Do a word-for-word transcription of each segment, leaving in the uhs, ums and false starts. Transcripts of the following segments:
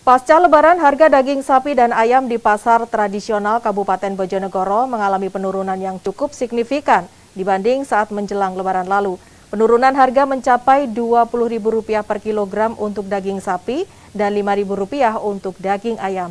Pasca Lebaran, harga daging sapi dan ayam di pasar tradisional Kabupaten Bojonegoro mengalami penurunan yang cukup signifikan dibanding saat menjelang Lebaran lalu. Penurunan harga mencapai dua puluh ribu rupiah per kilogram untuk daging sapi dan lima ribu rupiah untuk daging ayam.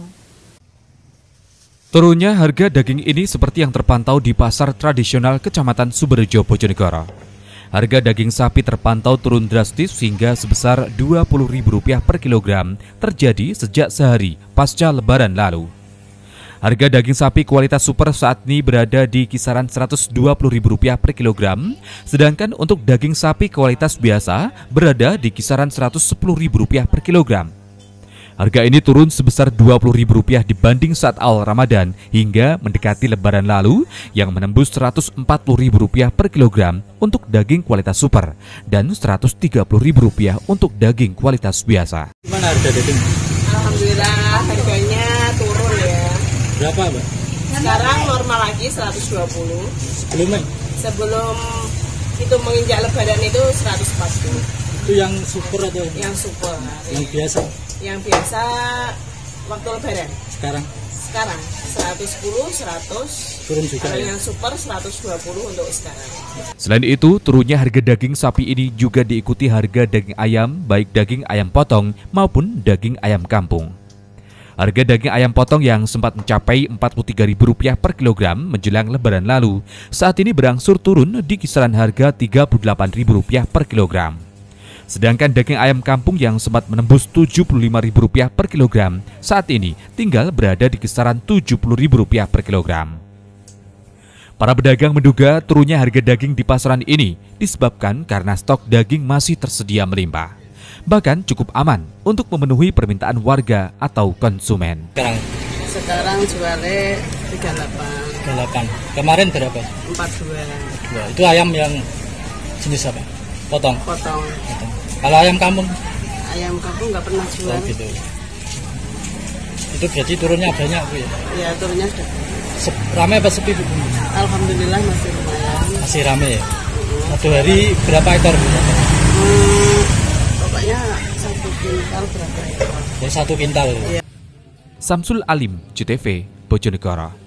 Turunnya harga daging ini seperti yang terpantau di pasar tradisional Kecamatan Suberejo, Bojonegoro. Harga daging sapi terpantau turun drastis hingga sebesar dua puluh ribu rupiah per kilogram terjadi sejak sehari pasca Lebaran lalu. Harga daging sapi kualitas super saat ini berada di kisaran seratus dua puluh ribu rupiah per kilogram, sedangkan untuk daging sapi kualitas biasa berada di kisaran seratus sepuluh ribu rupiah per kilogram. Harga ini turun sebesar dua puluh ribu rupiah dibanding saat awal Ramadan hingga mendekati Lebaran lalu yang menembus seratus empat puluh ribu rupiah per kilogram untuk daging kualitas super dan seratus tiga puluh ribu rupiah untuk daging kualitas biasa. Gimana harga daging? Alhamdulillah harganya turun ya. Berapa, Mbak? Sekarang normal lagi seratus dua puluh. Sebelumnya? Sebelum itu menginjak Lebaran itu seratus empat puluh. Itu yang super atau yang super? Yang biasa? Yang biasa waktu Lebaran. Sekarang? Sekarang seratus sepuluh, seratus. Turun juga. Kalau ya? yang super seratus dua puluh untuk sekarang. Selain itu, turunnya harga daging sapi ini juga diikuti harga daging ayam, baik daging ayam potong maupun daging ayam kampung. Harga daging ayam potong yang sempat mencapai empat puluh tiga ribu rupiah per kilogram menjelang Lebaran lalu, saat ini berangsur turun di kisaran harga tiga puluh delapan ribu rupiah per kilogram. Sedangkan daging ayam kampung yang sempat menembus tujuh puluh lima ribu rupiah per kilogram, saat ini tinggal berada di kisaran tujuh puluh ribu rupiah per kilogram. Para pedagang menduga turunnya harga daging di pasaran ini disebabkan karena stok daging masih tersedia melimpah. Bahkan cukup aman untuk memenuhi permintaan warga atau konsumen. Sekarang? Sekarang jualnya tiga puluh delapan. tiga puluh delapan. Kemarin berapa? empat puluh dua. Itu ayam yang jenis apa? Potong? Potong. Potong. Kalau ayam kampung? Ayam kampung nggak pernah jual. Oh, gitu. Itu berarti turunnya banyak, Bu ya? Ya turunnya sudah. Sep- rame apa sepi, Bu? Alhamdulillah masih lumayan. Masih rame ya? Satu hari berapa ekor, Bu? Hmm, pokoknya satu kintal berapa ekor? Ya, satu kintal. Ya. Samsul Alim, J T V, Bojonegoro.